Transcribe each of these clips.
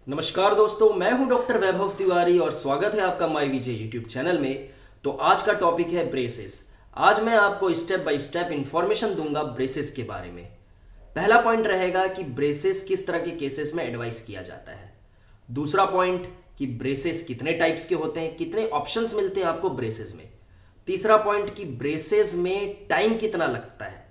नमस्कार दोस्तों, मैं हूं डॉक्टर वैभव तिवारी और स्वागत है आपका माई विजय यूट्यूब चैनल में। तो आज का टॉपिक है ब्रेसेस। आज मैं आपको स्टेप बाय स्टेप इंफॉर्मेशन दूंगा ब्रेसेस के बारे में। पहला पॉइंट रहेगा कि ब्रेसेस किस तरह के केसेस में एडवाइस किया जाता है। दूसरा पॉइंट कि ब्रेसेस कितने टाइप्स के होते हैं, कितने ऑप्शंस मिलते हैं आपको ब्रेसेस में। तीसरा पॉइंट कि ब्रेसेस में टाइम कितना लगता है,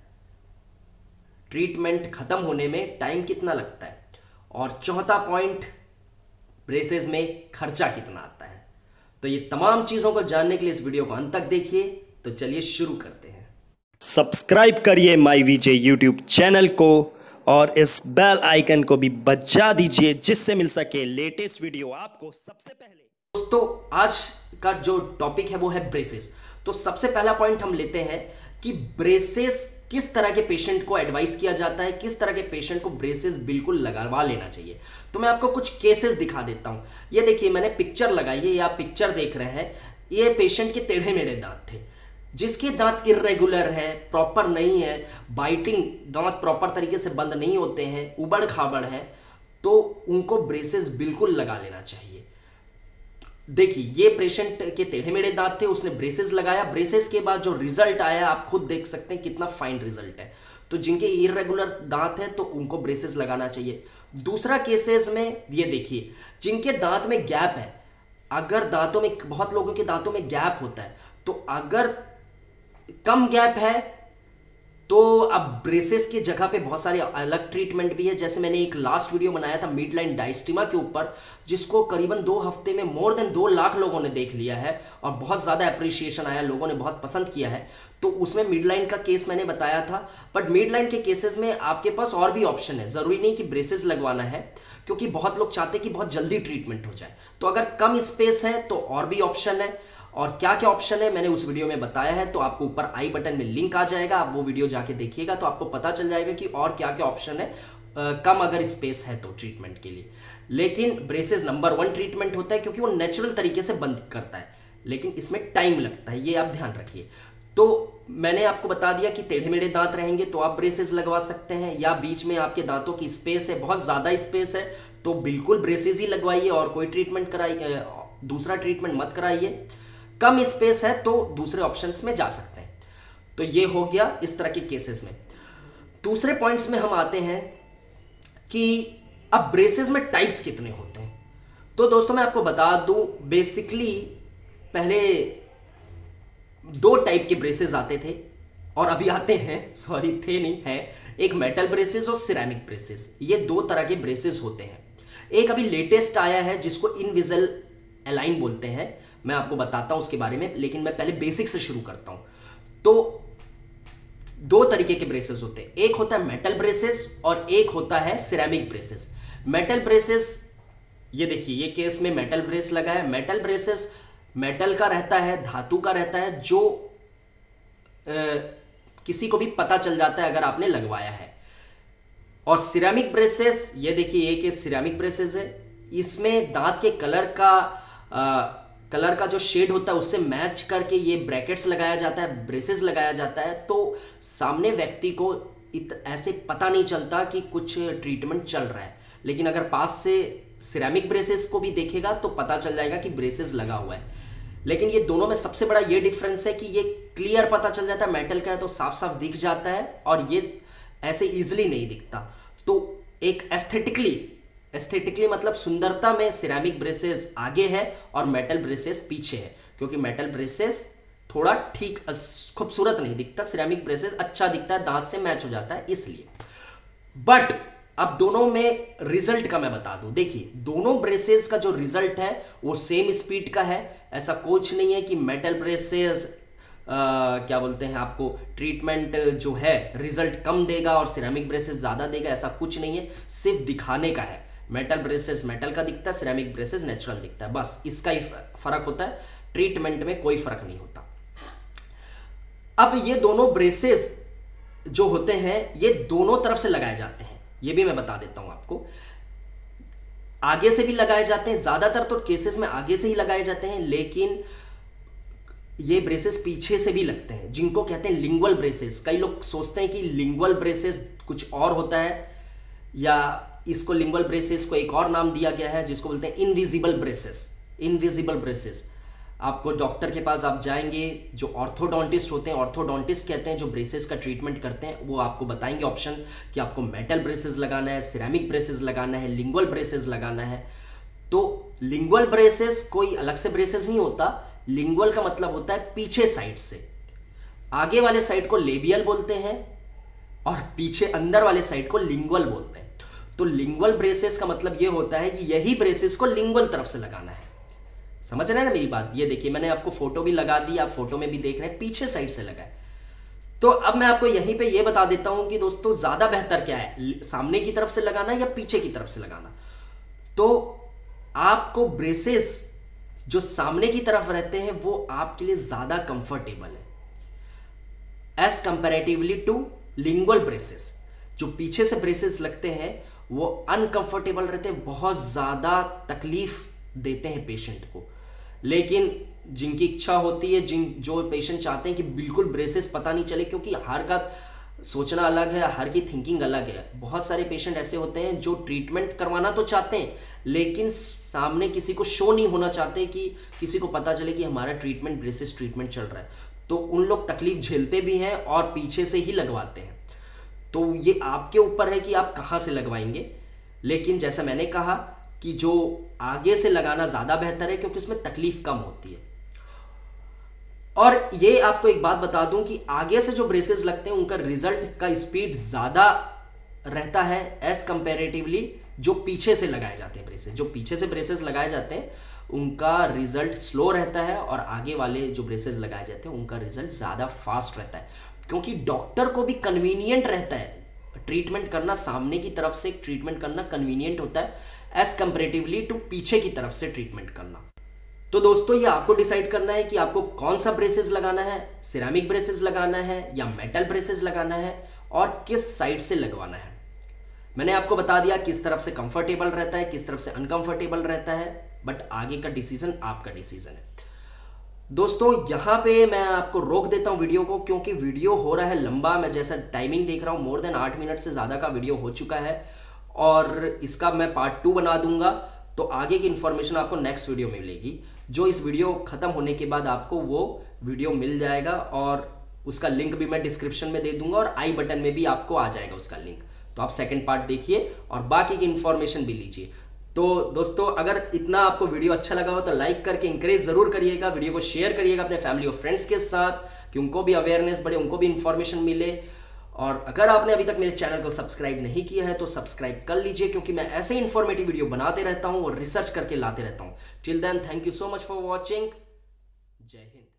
ट्रीटमेंट खत्म होने में टाइम कितना लगता है। और चौथा पॉइंट, ब्रेसेस में खर्चा कितना आता है। तो ये तमाम चीजों को जानने के लिए इस वीडियो को अंत तक देखिए। तो चलिए शुरू करते हैं। सब्सक्राइब करिए माई विजय यूट्यूब चैनल को और इस बेल आइकन को भी बजा दीजिए जिससे मिल सके लेटेस्ट वीडियो आपको सबसे पहले। दोस्तों, आज का जो टॉपिक है वो है ब्रेसेस। तो सबसे पहला पॉइंट हम लेते हैं कि ब्रेसेस किस तरह के पेशेंट को एडवाइस किया जाता है, किस तरह के पेशेंट को ब्रेसेस बिल्कुल लगवा लेना चाहिए। तो मैं आपको कुछ केसेस दिखा देता हूं। ये देखिए, मैंने पिक्चर लगाई है, ये आप पिक्चर देख रहे हैं। ये पेशेंट के टेढ़े मेढ़े दांत थे, जिसके दांत इर्रेगुलर है, प्रॉपर नहीं है, बाइटिंग दांत प्रॉपर तरीके से बंद नहीं होते हैं, उबड़ खाबड़ है, तो उनको ब्रेसेस बिल्कुल लगा लेना चाहिए। देखिए, ये पेशेंट के टेढ़े मेढ़े दांत थे, उसने ब्रेसेस लगाया। ब्रेसेस के बाद जो रिजल्ट आया आप खुद देख सकते हैं कितना फाइन रिजल्ट है। तो जिनके इरेगुलर दांत है तो उनको ब्रेसेस लगाना चाहिए। दूसरा केसेस में ये देखिए, जिनके दांत में गैप है, अगर दांतों में, बहुत लोगों के दांतों में गैप होता है, तो अगर कम गैप है तो अब ब्रेसेस की जगह पे बहुत सारे अलग ट्रीटमेंट भी है। जैसे मैंने एक लास्ट वीडियो बनाया था मिड लाइन डायस्टीमा के ऊपर, जिसको करीबन 2 हफ्ते में मोर देन 2 लाख लोगों ने देख लिया है और बहुत ज़्यादा अप्रिशिएशन आया, लोगों ने बहुत पसंद किया है। तो उसमें मिड लाइन का केस मैंने बताया था। बट मिड लाइन के केसेस में आपके पास और भी ऑप्शन है, ज़रूरी नहीं कि ब्रेसेस लगवाना है, क्योंकि बहुत लोग चाहते हैं कि बहुत जल्दी ट्रीटमेंट हो जाए। तो अगर कम स्पेस है तो और भी ऑप्शन है। और क्या क्या ऑप्शन है मैंने उस वीडियो में बताया है, तो आपको ऊपर आई बटन में लिंक आ जाएगा, आप वो वीडियो जाके देखिएगा तो आपको पता चल जाएगा कि और क्या क्या ऑप्शन है, कम अगर स्पेस है तो ट्रीटमेंट के लिए। लेकिन ब्रेसेस नंबर 1 ट्रीटमेंट होता है, क्योंकि वो नेचुरल तरीके से बंद करता है, लेकिन इसमें टाइम लगता है, ये आप ध्यान रखिए। तो मैंने आपको बता दिया कि टेढ़े मेढ़े दांत रहेंगे तो आप ब्रेसेस लगवा सकते हैं, या बीच में आपके दांतों की स्पेस है, बहुत ज़्यादा स्पेस है, तो बिल्कुल ब्रेसेस ही लगवाइए और कोई ट्रीटमेंट कराइए, दूसरा ट्रीटमेंट मत कराइए। कम स्पेस है तो दूसरे ऑप्शंस में जा सकते हैं। तो ये हो गया इस तरह के केसेस में। दूसरे पॉइंट्स में हम आते हैं कि अब ब्रेसेस में टाइप्स कितने होते हैं। तो दोस्तों, मैं आपको बता दूं, बेसिकली पहले 2 टाइप के ब्रेसेस आते थे और अभी आते हैं, सॉरी थे नहीं है, एक मेटल ब्रेसेस और सिरेमिक ब्रेसेस। ये 2 तरह के ब्रेसेस होते हैं। एक अभी लेटेस्ट आया है जिसको इनविजिल अलाइन बोलते हैं, मैं आपको बताता हूं उसके बारे में, लेकिन मैं पहले बेसिक से शुरू करता हूं। तो 2 तरीके के ब्रेसेस होते हैं, एक होता है मेटल ब्रेसेस और एक होता है सिरेमिक ब्रेसेस। मेटल ब्रेसेस, ये देखिए, ये केस में मेटल ब्रेस लगा है। मेटल ब्रेसेस मेटल का रहता है, धातु का रहता है, जो किसी को भी पता चल जाता है अगर आपने लगवाया है। और सिरेमिक ब्रेसेस, ये देखिए, ये केस सिरेमिक ब्रेसेस है। इसमें दांत के कलर का जो शेड होता है उससे मैच करके ये ब्रैकेट्स लगाया जाता है, ब्रेसेस लगाया जाता है, तो सामने व्यक्ति को ऐसे पता नहीं चलता कि कुछ ट्रीटमेंट चल रहा है। लेकिन अगर पास से सिरेमिक ब्रेसेस को भी देखेगा तो पता चल जाएगा कि ब्रेसेस लगा हुआ है। लेकिन ये दोनों में सबसे बड़ा ये डिफरेंस है कि ये क्लियर पता चल जाता है, मेटल का है तो साफ साफ दिख जाता है, और ये ऐसे इजिली नहीं दिखता। तो एक एस्थेटिकली मतलब सुंदरता में सिरेमिक ब्रेसेस आगे है और मेटल ब्रेसेस पीछे है, क्योंकि मेटल ब्रेसेस थोड़ा ठीक खूबसूरत नहीं दिखता, सिरेमिक ब्रेसेस अच्छा दिखता है, दांत से मैच हो जाता है इसलिए। बट अब दोनों में रिजल्ट का मैं बता दूं। देखिए, दोनों ब्रेसेस का जो रिजल्ट है वो सेम स्पीड का है। ऐसा कुछ नहीं है कि मेटल ब्रेसेस क्या बोलते हैं, आपको ट्रीटमेंट जो है रिजल्ट कम देगा और सिरेमिक ब्रेसेस ज्यादा देगा, ऐसा कुछ नहीं है, सिर्फ दिखाने का है। मेटल ब्रेसेस मेटल का दिखता है, सिरेमिक ब्रेसेस नेचुरल दिखता है, बस इसका ही फर्क होता है, ट्रीटमेंट में कोई फर्क नहीं होता। अब ये दोनों ब्रेसेस जो होते हैं ये दोनों तरफ से लगाए जाते हैं, ये भी मैं बता देता हूं आपको। आगे से भी लगाए जाते हैं, ज्यादातर तो केसेस में आगे से ही लगाए जाते हैं, लेकिन ये ब्रेसेस पीछे से भी लगते हैं, जिनको कहते हैं लिंगुअल ब्रेसेस। कई लोग सोचते हैं कि लिंगुअल ब्रेसेस कुछ और होता है, या इसको लिंगुअल ब्रेसेस को एक और नाम दिया गया है जिसको बोलते हैं इनविजिबल ब्रेसेस। इनविजिबल ब्रेसेस, आपको डॉक्टर के पास आप जाएंगे, जो ऑर्थोडोंटिस्ट होते हैं, ऑर्थोडोंटिस्ट कहते हैं जो ब्रेसेस का ट्रीटमेंट करते हैं, वो आपको बताएंगे ऑप्शन कि आपको मेटल ब्रेसेस लगाना है, सिरेमिक ब्रेसेस लगाना है, लिंगुअल ब्रेसेस लगाना है। तो लिंगुअल ब्रेसेस कोई अलग से ब्रेसेस नहीं होता। लिंगुअल का मतलब होता है पीछे साइड से, आगे वाले साइड को लेबियल बोलते हैं और पीछे अंदर वाले साइड को लिंगुअल बोलते हैं। तो लिंगुअल ब्रेसेस का मतलब यह होता है कि यही ब्रेसेस को लिंगुअल तरफ से लगाना है। समझ रहे हैं ना मेरी बात? ये देखिए मैंने आपको फोटो भी लगा दी, आप फोटो में भी देख रहे हैं पीछे साइड से लगा है। तो अब मैं आपको यहीं पे ये बता देता हूं कि दोस्तों ज्यादा बेहतर क्या है, सामने की तरफ से लगाना या पीछे की तरफ से लगाना। तो आपको ब्रेसेस जो सामने की तरफ रहते हैं वो आपके लिए ज्यादा कंफर्टेबल है as comparatively to lingual braces. जो पीछे से ब्रेसेस लगते हैं वो अनकंफर्टेबल रहते हैं, बहुत ज्यादा तकलीफ देते हैं पेशेंट को। लेकिन जिनकी इच्छा होती है, जो पेशेंट चाहते हैं कि बिल्कुल ब्रेसेस पता नहीं चले, क्योंकि हर का सोचना अलग है, हर की थिंकिंग अलग है। बहुत सारे पेशेंट ऐसे होते हैं जो ट्रीटमेंट करवाना तो चाहते हैं लेकिन सामने किसी को शो नहीं होना चाहते कि किसी को पता चले कि हमारा ट्रीटमेंट ब्रेसेस ट्रीटमेंट चल रहा है। तो उन लोग तकलीफ झेलते भी हैं और पीछे से ही लगवाते हैं। तो ये आपके ऊपर है कि आप कहाँ से लगवाएंगे। लेकिन जैसा मैंने कहा कि जो आगे से लगाना ज्यादा बेहतर है क्योंकि उसमें तकलीफ कम होती है। और ये आपको एक बात बता दूं कि आगे से जो ब्रेसेस लगते हैं उनका रिजल्ट का स्पीड ज्यादा रहता है एज कंपैरेटिवली जो पीछे से लगाए जाते हैं ब्रेसेस। जो पीछे से ब्रेसेस लगाए जाते हैं उनका रिजल्ट स्लो रहता है और आगे वाले जो ब्रेसेस लगाए जाते हैं उनका रिजल्ट ज्यादा फास्ट रहता है, क्योंकि डॉक्टर को भी कन्वीनियंट रहता है ट्रीटमेंट करना, सामने की तरफ से ट्रीटमेंट करना कन्वीनियंट होता है एज कंपैरेटिवली टू पीछे की तरफ से ट्रीटमेंट करना। तो दोस्तों ये आपको डिसाइड करना है कि आपको कौन सा ब्रेसेस लगाना है, सिरेमिक ब्रेसेस लगाना है या मेटल ब्रेसेस लगाना है और किस साइड से लगवाना है। मैंने आपको बता दिया किस तरफ से कंफर्टेबल रहता है, किस तरफ से अनकंफर्टेबल रहता है, बट आगे का डिसीजन आपका डिसीजन है। दोस्तों यहां पे मैं आपको रोक देता हूं वीडियो को, क्योंकि वीडियो हो रहा है लंबा। मैं जैसा टाइमिंग देख रहा हूं मोर देन 8 मिनट से ज्यादा का वीडियो हो चुका है और इसका मैं पार्ट 2 बना दूंगा। तो आगे की इंफॉर्मेशन आपको नेक्स्ट वीडियो में मिलेगी, जो इस वीडियो खत्म होने के बाद आपको वो वीडियो मिल जाएगा और उसका लिंक भी मैं डिस्क्रिप्शन में दे दूंगा और आई बटन में भी आपको आ जाएगा उसका लिंक। तो आप सेकंड पार्ट देखिए और बाकी की इंफॉर्मेशन भी लीजिए। तो दोस्तों अगर इतना आपको वीडियो अच्छा लगा हो तो लाइक करके इंकरेज जरूर करिएगा, वीडियो को शेयर करिएगा अपने फैमिली और फ्रेंड्स के साथ कि उनको भी अवेयरनेस बढ़े, उनको भी इंफॉर्मेशन मिले। और अगर आपने अभी तक मेरे चैनल को सब्सक्राइब नहीं किया है तो सब्सक्राइब कर लीजिए, क्योंकि मैं ऐसे इंफॉर्मेटिव वीडियो बनाते रहता हूं और रिसर्च करके लाते रहता हूं। Till then thank you so much for watching. जय हिंद।